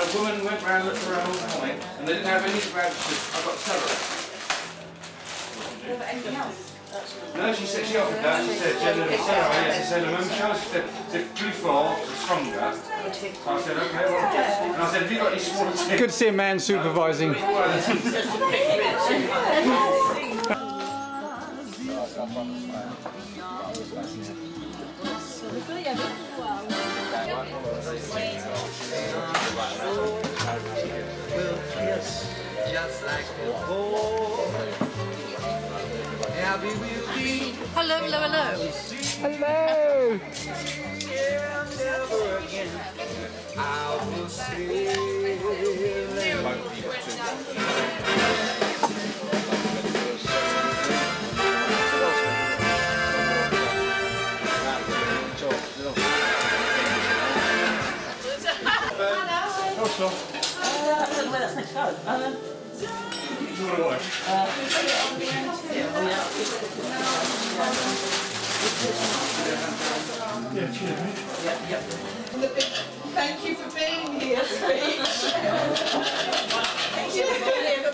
a woman went round looked around all the time, and they didn't have any rabbits. I've got to tell her. Anything else? No, she said she offered that. She said, she said, remember, she said, before, stronger. So I said, okay, well, and I said, have you got any smaller tins? Good to see a man supervising. Hello, hello, hello. Hello! That's next go. Thank you for being here, speech. Thank you for being here,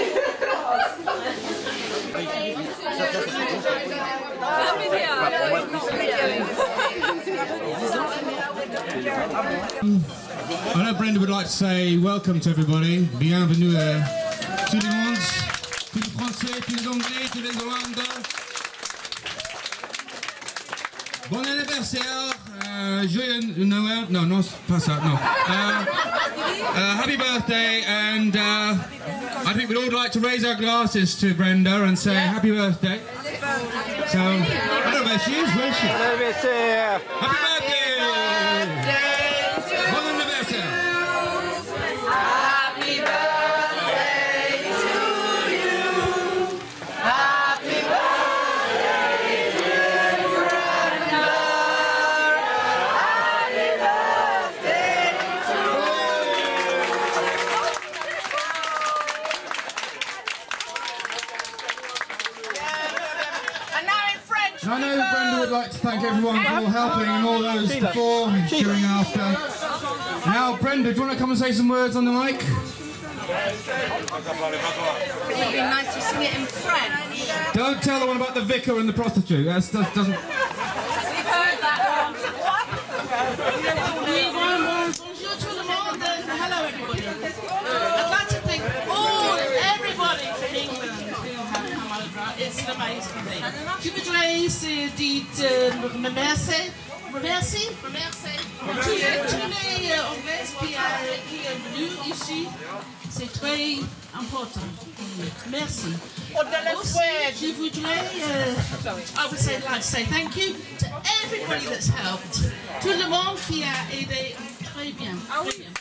I know Brenda would like to say welcome to everybody. Bienvenue à tout le monde, tous les Français, tous les Anglais, tous les Hollandais. Bon anniversaire, joyeux Noël. No, non, pas ça, no. Happy birthday, and I think we'd all like to raise our glasses to Brenda and say happy birthday. So, I don't know where she is, where is she? Happy birthday! Bon anniversaire! Happy birthday to you. Happy birthday, dear Brenda. Happy birthday to you. And now in French. I know Brenda would like to thank everyone for helping and all those before, during, after. Now, Brenda, do you want to come and say some words on the mic? It would be nice to sing it in French. Don't tell the one about the vicar and the prostitute. That doesn't. We've heard that one. Bonjour tout le monde and hello everybody. I'd like to thank everybody from England who have come over. It's an amazing thing. Je voudrais dire remercier tous les Anglais qui sont venus ici. C'est très important. Merci. Also, je voudrais, I would say, like to say thank you to everybody that's helped. Tout le monde qui a aidé très bien. Très bien.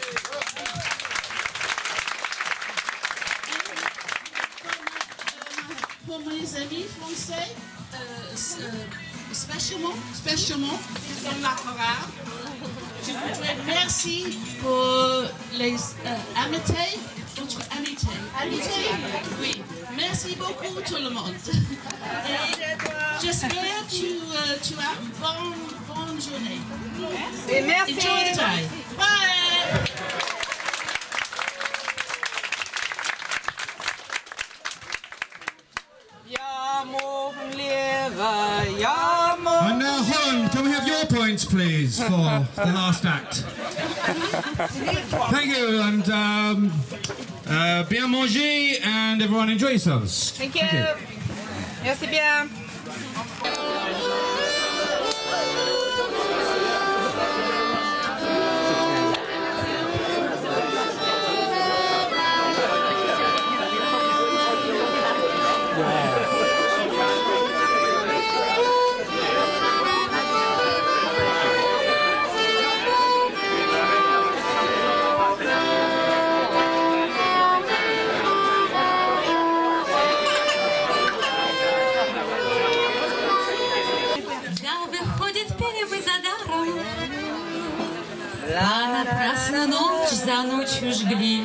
Pour mes amis français, spécialement dans la chorale, je voudrais merci pour les amitiés, votre amitié. Amitié, oui. Merci beaucoup tout le monde. Et j'espère que tu as une bonne journée. Et merci. Enjoy the day. Bye. And now, Holland, can we have your points, please, for the last act? Thank you, and bien manger, and everyone enjoy yourselves. Thank you. Merci bien. Напрасно ночь за ночью жгли.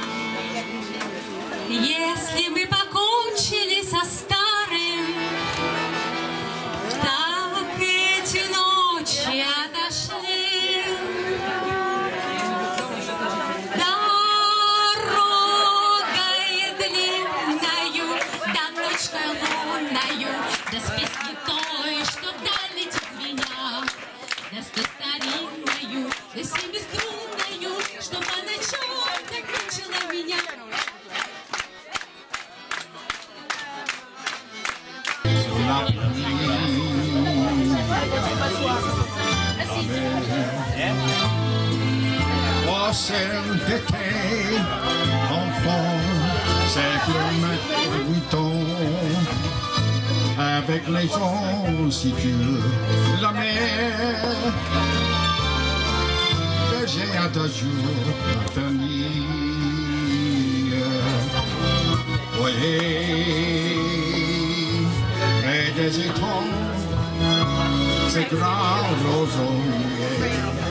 Если мы покончили со старым, так эти ночи отошли. celle d'été, enfant, c'est le mouton. Avec les gens, si tu veux, la mer. Que j'ai un jour ma famille. Voyez, près des étangs, ces grands roseliers.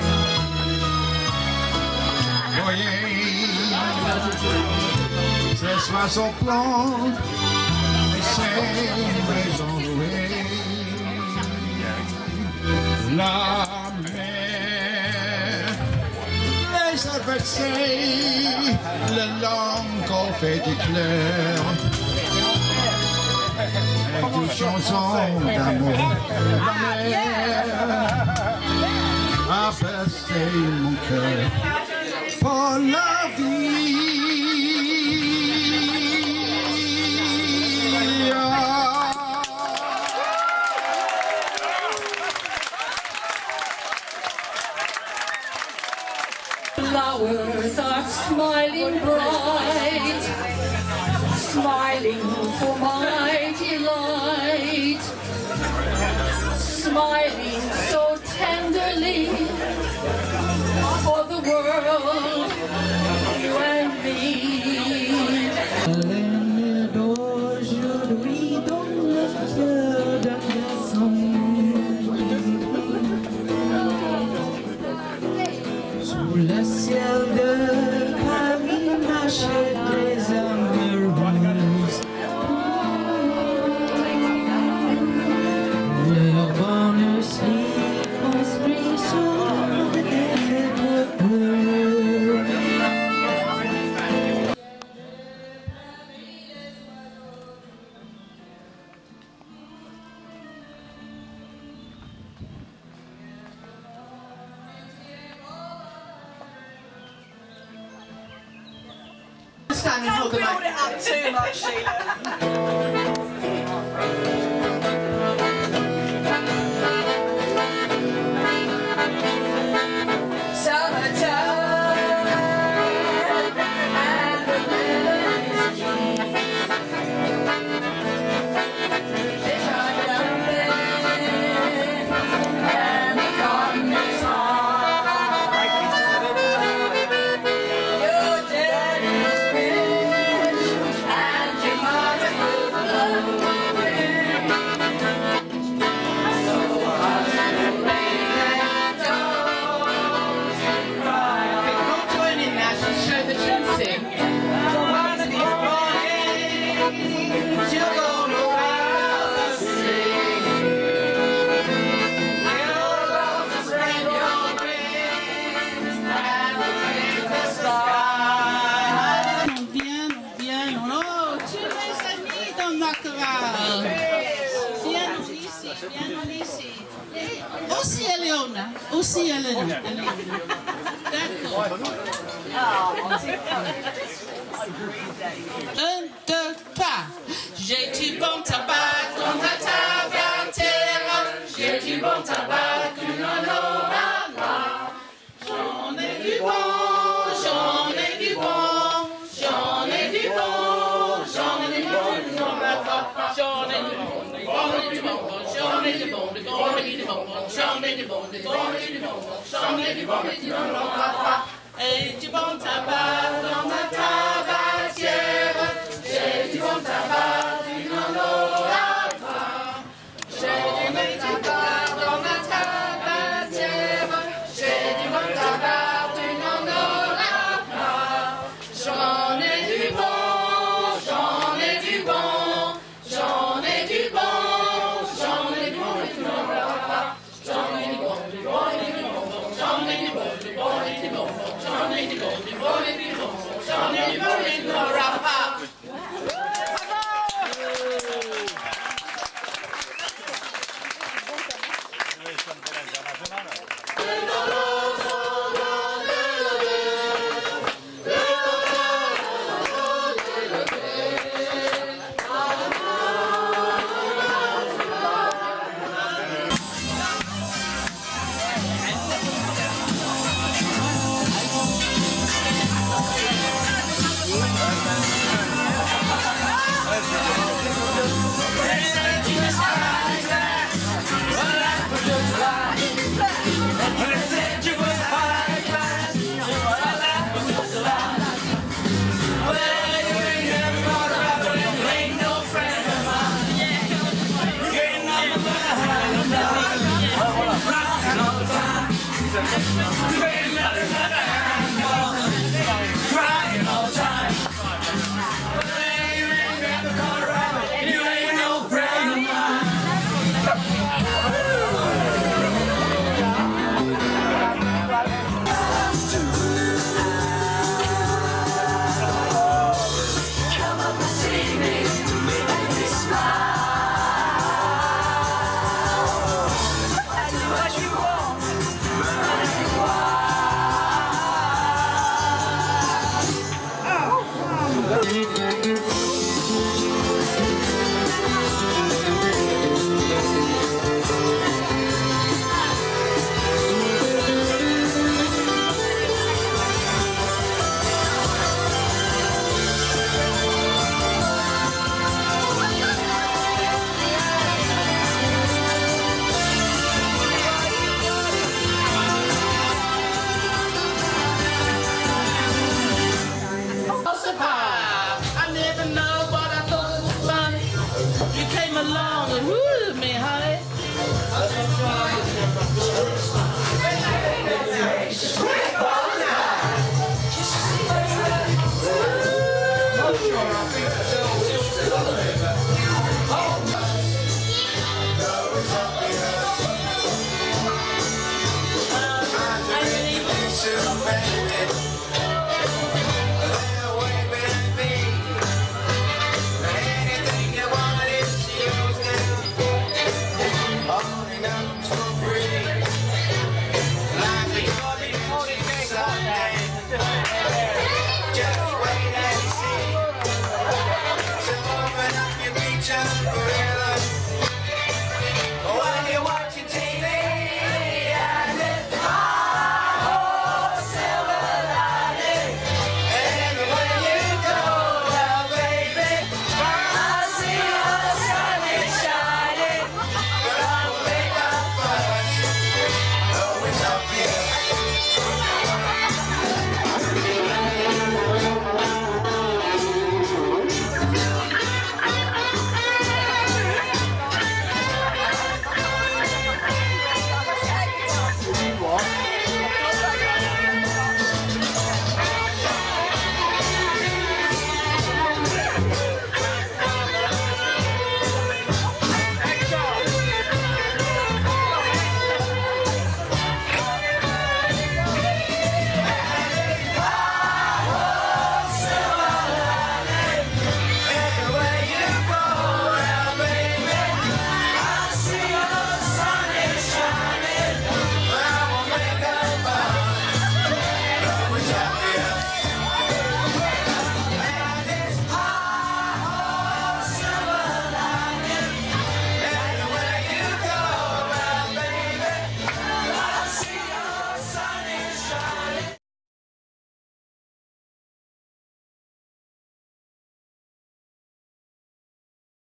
Voyez, ces oiseaux blancs et ces maisons louées. La mer, les adversaires, le long qu'on fait d'éclairs. Et toutes chansons d'amour, la mer a bercé mon cœur pour la vie. Flowers are smiling bright, smiling for my delight, smiling so tenderly for the world, you and me. D'aujourd'hui dans le cœur d'un garçon, sous le ciel de Paris marchaient des amoureuses. Leur bonheur s'y construit sur des êtres heureux. Stand and hold the Build mic. it up too much, Sheila. Aussi Eleona, aussi Eleona. D'accord. Un, deux, trois. J'ai du bon tabac dans ta tabatière. J'ai du bon tabac, tu n'en auras pas. J'en ai du bon, j'en ai du bon, j'en ai du bon, j'en ai du bon, tu n'en auras pas. J'en ai du bon, j'en ai du bon, j'en ai du bon, j'en ai du bon, j'en ai du bon, j'en ai du bon, tu n'en auras pas. Et du bon tabac dans ma tabatière. J'ai du bon tabac, tu n'en auras pas. J'ai du bon tabac dans ma tabatière. J'ai du bon tabac, tu n'en auras pas. J'en ai du bon, j'en ai du bon, j'en ai du bon, j'en ai du bon, et tu n'en auras pas. J'en ai du bon, du bon, et du bon, j'en ai du bon, du bon, et du bon, j'en ai du bon, du bon, et du bon, j'en ai du bon.